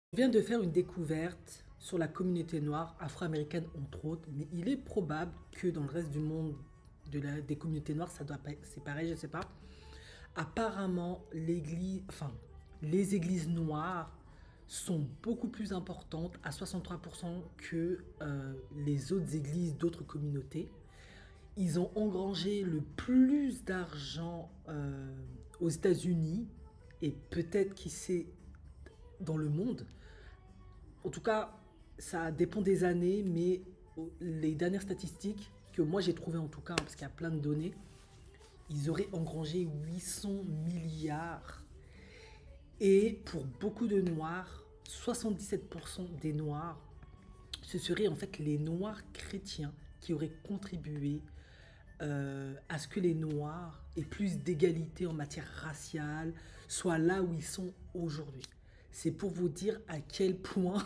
Je viens de faire une découverte sur la communauté noire afro-américaine entre autres, mais il est probable que dans le reste du monde des communautés noires, ça doit pas c'est pareil, je sais pas. Apparemment, les églises noires sont beaucoup plus importantes à 63% que les autres églises d'autres communautés. Ils ont engrangé le plus d'argent aux États-Unis et peut-être qui sait dans le monde. En tout cas, ça dépend des années, mais les dernières statistiques que moi j'ai trouvées en tout cas, parce qu'il y a plein de données, ils auraient engrangé 800 milliards. Et pour beaucoup de Noirs, 77% des Noirs, ce seraient en fait les Noirs chrétiens qui auraient contribué à ce que les Noirs aient plus d'égalité en matière raciale, soient là où ils sont aujourd'hui. C'est pour vous dire à quel point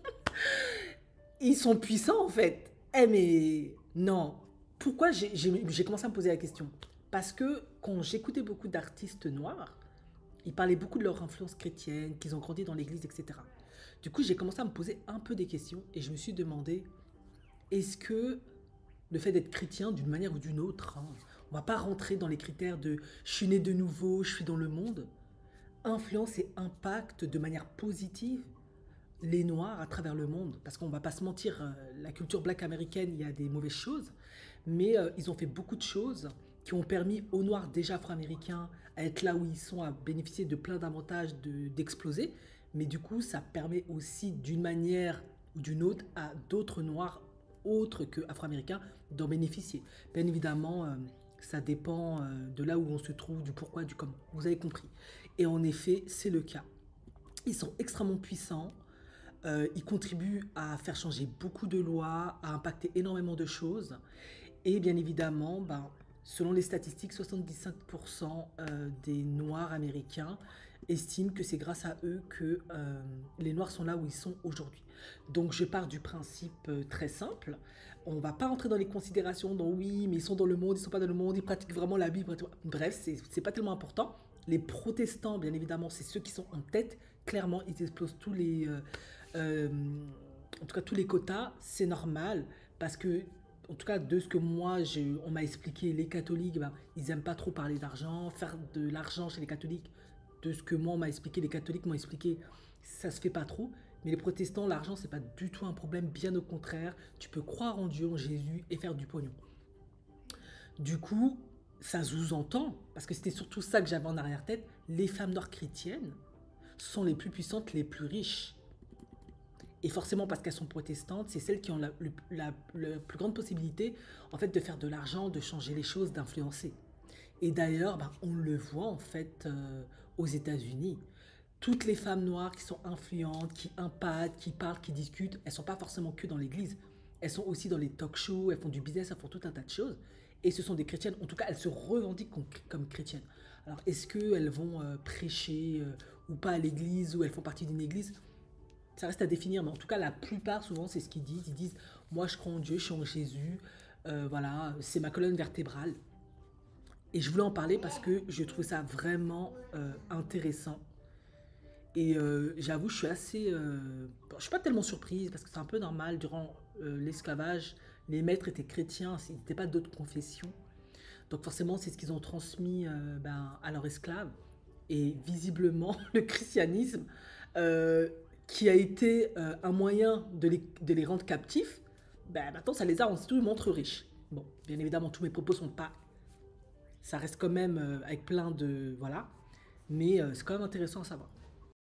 ils sont puissants en fait. Eh mais non. Pourquoi j'ai commencé à me poser la question? Parce que quand j'écoutais beaucoup d'artistes noirs, ils parlaient beaucoup de leur influence chrétienne, qu'ils ont grandi dans l'église, etc. Du coup, j'ai commencé à me poser un peu des questions et je me suis demandé, est-ce que le fait d'être chrétien d'une manière ou d'une autre, hein, on va pas rentrer dans les critères de je suis né de nouveau, je suis dans le monde, influence et impacte de manière positive les Noirs à travers le monde. Parce qu'on va pas se mentir, la culture black américaine, il y a des mauvaises choses, mais ils ont fait beaucoup de choses qui ont permis aux Noirs déjà afro-américains à être là où ils sont, à bénéficier de plein d'avantages d'exploser. Mais du coup, ça permet aussi d'une manière ou d'une autre à d'autres Noirs autres que afro-américains d'en bénéficier. Bien évidemment, ça dépend de là où on se trouve, du pourquoi, du comment. Vous avez compris. Et en effet, c'est le cas. Ils sont extrêmement puissants. Ils contribuent à faire changer beaucoup de lois, à impacter énormément de choses. Et bien évidemment, ben, selon les statistiques, 75% des Noirs américains estiment que c'est grâce à eux que les Noirs sont là où ils sont aujourd'hui. Donc je pars du principe très simple. On ne va pas rentrer dans les considérations, dans oui, mais ils sont dans le monde, ils ne sont pas dans le monde, ils pratiquent vraiment la Bible. Bref, c'est pas tellement important. Les protestants, bien évidemment, c'est ceux qui sont en tête. Clairement, ils explosent euh, en tout cas tous les quotas. C'est normal parce que en tout cas, de ce que moi, on m'a expliqué, les catholiques, ben, ils n'aiment pas trop parler d'argent, faire de l'argent chez les catholiques. De ce que moi, on m'a expliqué, les catholiques m'ont expliqué, ça se fait pas trop. Mais les protestants, l'argent, c'est pas du tout un problème, bien au contraire. Tu peux croire en Dieu, en Jésus et faire du pognon. Du coup, ça sous-entend, parce que c'était surtout ça que j'avais en arrière-tête, les femmes noires chrétiennes sont les plus puissantes, les plus riches. Et forcément, parce qu'elles sont protestantes, c'est celles qui ont la plus grande possibilité en fait, de faire de l'argent, de changer les choses, d'influencer. Et d'ailleurs, ben, on le voit en fait aux États-Unis. Toutes les femmes noires qui sont influentes, qui impactent, qui parlent, qui discutent, elles ne sont pas forcément que dans l'église. Elles sont aussi dans les talk shows, elles font du business, elles font tout un tas de choses. Et ce sont des chrétiennes, en tout cas, elles se revendiquent comme chrétiennes. Alors, est-ce qu'elles vont prêcher ou pas à l'église, ou elles font partie d'une église? Ça reste à définir, mais en tout cas, la plupart, souvent, c'est ce qu'ils disent. Ils disent, moi, je crois en Dieu, je suis en Jésus, voilà, c'est ma colonne vertébrale. Et je voulais en parler parce que je trouve ça vraiment intéressant. Et j'avoue, je suis assez... bon, je suis pas tellement surprise parce que c'est un peu normal. Durant l'esclavage, les maîtres étaient chrétiens, ils n'étaient pas d'autres confessions. Donc forcément, c'est ce qu'ils ont transmis ben, à leurs esclaves. Et visiblement, le christianisme, euh, qui a été un moyen de les rendre captifs, ben, maintenant ça les a instruments riches. Bon, bien évidemment, tous mes propos sont pas... Ça reste quand même avec plein de... Voilà. Mais c'est quand même intéressant à savoir.